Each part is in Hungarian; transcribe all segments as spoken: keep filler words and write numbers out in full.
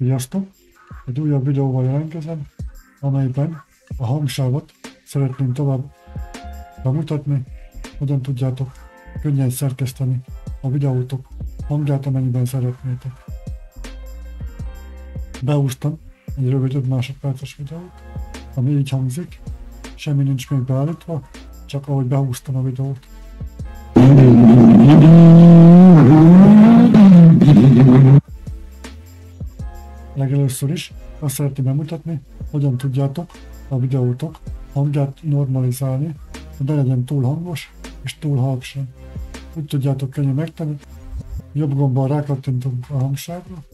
Sziasztok! Egy újabb videóval jelentkezem, amelyben a hangsávot szeretném tovább bemutatni, hogyan tudjátok könnyen szerkeszteni a videótok hangját, amennyiben szeretnétek. Behúztam egy rövid öt másodperces videót, ami így hangzik, semmi nincs még beállítva, csak ahogy behúztam a videót. Legelőször is azt szeretném bemutatni, hogyan tudjátok a videótok hangját normalizálni, hogy ne legyen túl hangos és túl halk sem. Úgy tudjátok könnyen megtenni, jobb gombbal rákattintunk a hangsávra,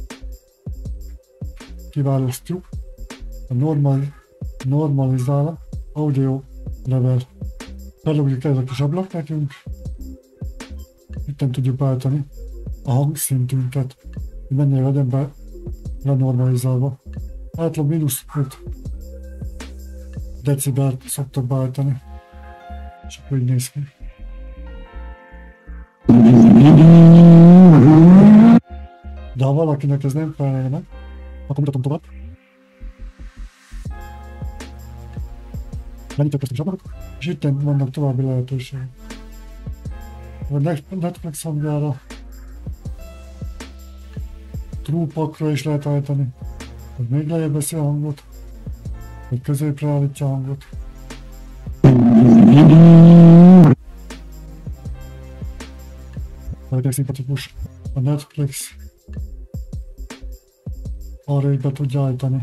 kiválasztjuk a normal, normalizál audio level. Belogjuk ez a kis ablak nekünk, itten tudjuk beállítani a hangszintünket, hogy mennyire legyen be lenormalizálva. Átlag mínusz öt decibelt szoktak beállítani, és akkor így néz ki. De ha valakinek ez nem felelne meg, akkor mutatom tovább. Lenyitok ezt a ablakot, és itt vannak további lehetőségek. A Netflix hangjára, trúpakra is lehet állítani, hogy még lejjebb veszi a hangot, vagy középre állítja a hangot. Valakinek szimpatikus a Netflix, arra is be tudja állítani.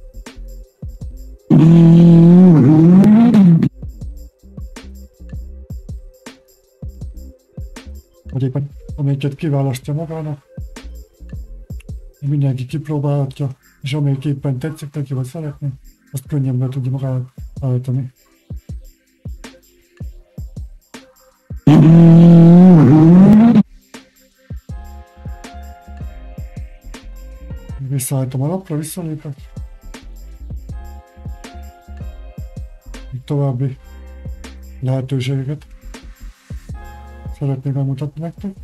Vagy éppen amelyiket kiválasztja magának, mindenki kipróbálhatja, és amelyik éppen tetszik neki, vagy szeretné, azt könnyen be tudja magának állítani. Visszaállítom a lapra, visszalépek. További lehetőségeket szeretném megmutatni nektek.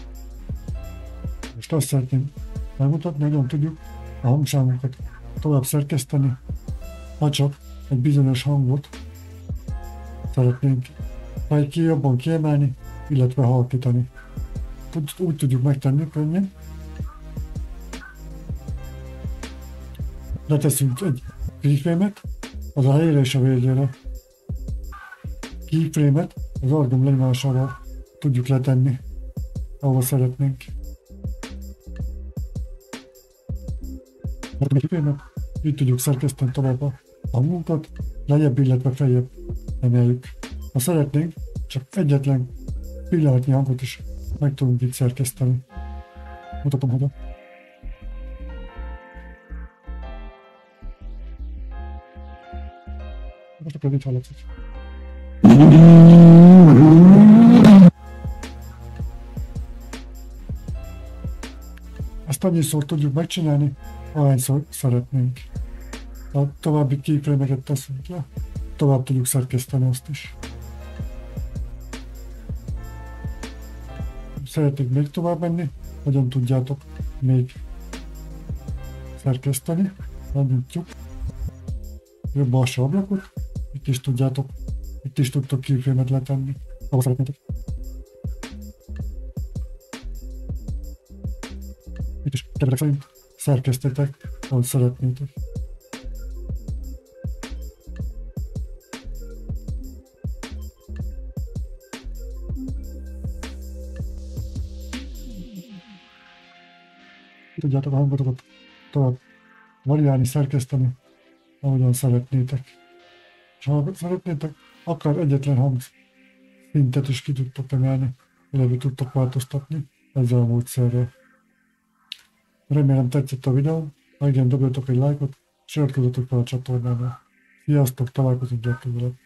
Most azt szeretném megmutatni, hogyan tudjuk a hangsávokat tovább szerkeszteni, ha csak egy bizonyos hangot szeretnénk vagy ki jobban kiemelni, illetve halkítani. Úgy tudjuk megtenni könnyen. Leteszünk egy keyframe-et, az a helyére és a végére. Keyframe-et az orgom lenyomásával tudjuk letenni, ahova szeretnénk. Így tudjuk szerkeszteni tovább a hangunkat, lejjebb, illetve feljebb emeljük. Ha szeretnénk, csak egyetlen pillanatnyi hangot is meg tudunk itt szerkeszteni. Mutatom oda. Most akkor itt hallatszik. Ezt annyiszor tudjuk megcsinálni, ahányszor szeretnénk. Ha további keyframe-eket teszünk le, tovább tudjuk szerkeszteni azt is. Szeretnék még tovább menni, hogyan tudjátok még szerkeszteni. Megnyitjuk jobb alsó ablakot, itt is tudjátok, itt is tudtok keyframe-et letenni, ahol szeretnétek. Itt is kedvek szerint szerkesztétek, ahogy szeretnétek. Tudjátok a hangotokat tovább variálni, szerkeszteni, ahogyan szeretnétek. És ha szeretnétek, akár egyetlen hangszintet is ki tudtok emelni, illetve tudtok változtatni ezzel a módszerrel. Remélem tetszett a videó, ha igen, dobjatok egy lájkot, és iratkozzatok fel a csatornámra. Sziasztok, találkozunk legközelebb!